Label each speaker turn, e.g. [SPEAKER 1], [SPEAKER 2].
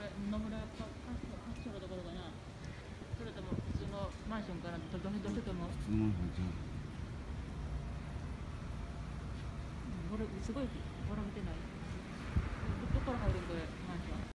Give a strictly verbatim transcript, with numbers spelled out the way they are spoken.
[SPEAKER 1] れ野村かかか所のところかな。それとも普通のマンションからどどどうしても。
[SPEAKER 2] 普通のマンションじゃん。
[SPEAKER 1] これすごいボロ見てない。どこから入るんこれマンション。